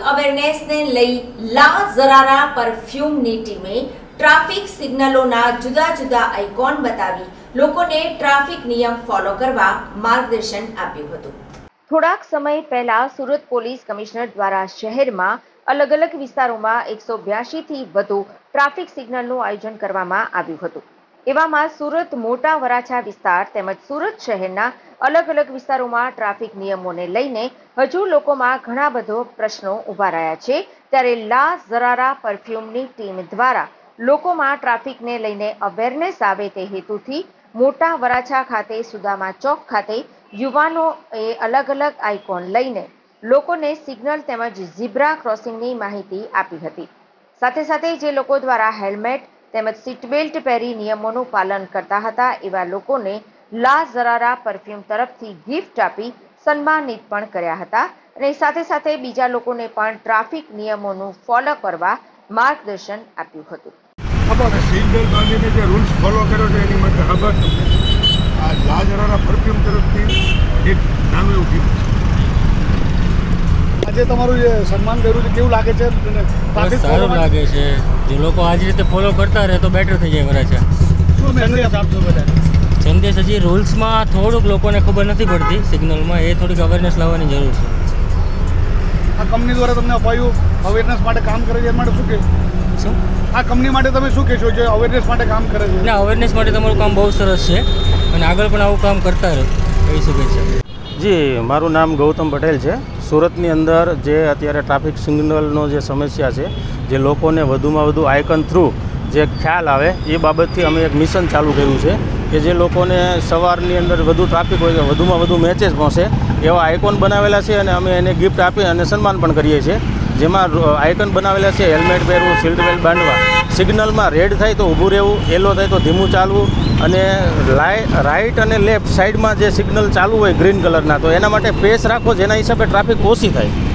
અવેરનેસને લઈ લા ઝરારા પરફ્યુમની ટીમે ટ્રાફિક સિગ્નલોના જુદા જુદા આઇકોન બતાવી લોકોને ટ્રાફિક નિયમ ફોલો કરવા માર્ગદર્શન આપ્યું હતું। થોડાક સમય પહેલા સુરત પોલીસ કમિશનર દ્વારા શહેરમાં અલગ અલગ વિસ્તારોમાં 182 થી વધુ ટ્રાફિક સિગ્નલનું આયોજન કરવામાં આવ્યું હતું। એવામાં સુરત મોટા વરાછા વિસ્તાર તેમજ સુરત શહેરના અલગ અલગ વિસ્તારોમાં ટ્રાફિક નિયમોને લઈને હજુ લોકોમાં ઘણા બધો પ્રશ્નો ઊભા રહ્યા છે। ત્યારે લા ઝરારા પરફ્યુમની ટીમ દ્વારા લોકોમાં ટ્રાફિકને લઈને અવેરનેસ આવે તે હેતુથી મોટા વરાછા ખાતે સુદામા ચોક ખાતે યુવાનોએ અલગ અલગ આઇકોન લઈને લોકોને સિગ્નલ તેમજ ઝીબ્રા ક્રોસિંગની માહિતી આપી હતી। સાથે સાથે જે લોકો દ્વારા હેલ્મેટ તેમજ સીટ બેલ્ટ પહેરી નિયમોનું પાલન કરતા હતા એવા લોકોને લા ઝરારા પરફ્યુમ તરફથી ગિફ્ટ આપી સન્માનિત પણ કર્યા હતા અને સાથે સાથે બીજા લોકોને પણ ટ્રાફિક નિયમોનું ફોલો કરવા માર્ગદર્શન આપ્યું હતું। સીટ બેલ્ટ બાંધીને જે રૂલ્સ ફોલો કર્યો છે એની માટે ખબર આ લા ઝરારા પરફ્યુમ તરફથી એક નાનું એવું ગિફ્ટ। આજે તમારું જે સન્માન કર્યું છે કેવું લાગે છે? સારું લાગે છે। જે લોકો આ જ રીતે ફોલો કરતા રહે તો બેટર થઈ જાય વરાછા। શું મેસેજ આપશો બધા? સંદેશ હજી રૂલ્સમાં થોડુંક લોકોને ખબર નથી પડતી, સિગ્નલમાં એ થોડીક અવેરનેસ લાવવાની જરૂર છે। આ કંપની દ્વારા તમને અપાયું અવેરનેસ માટે કામ કરે છે એ માટે શું કહેશો? શું આ કંપની માટે તમે શું કહેશો જે અવેરનેસ માટે કામ કરે છે? ના, અવેરનેસ માટે તમારું કામ બહુ સરસ છે અને આગળ પણ આવું કામ કરતા રહો એવી શુભેચ્છા। જી, મારું નામ ગૌતમ પટેલ છે। સુરતની અંદર જે અત્યારે ટ્રાફિક સિગ્નલનો જે સમસ્યા છે, જે લોકોને વધુમાં વધુ આઇકન થ્રુ જે ખ્યાલ આવે એ બાબતથી અમે એક મિશન ચાલુ કર્યું છે કે જે લોકોને સવારની અંદર વધુ ટ્રાફિક હોય તો વધુમાં વધુ મેચેસ પહોંચે એવા આઇકોન બનાવેલા છે અને અમે એને ગિફ્ટ આપી અને સન્માન પણ કરીએ છીએ। જેમાં આઇકન બનાવેલા છે હેલ્મેટ પહેરવું, સીટ બેલ્ટ બાંધવા, સિગ્નલમાં રેડ થાય તો ઊભું રહેવું, યલો થાય તો ધીમું ચાલવું અને રાઈટ અને લેફ્ટ સાઈડમાં જે સિગ્નલ ચાલુ હોય ગ્રીન કલરના તો એના માટે પેસ રાખવો જેના હિસાબે ટ્રાફિક ઓછી થાય।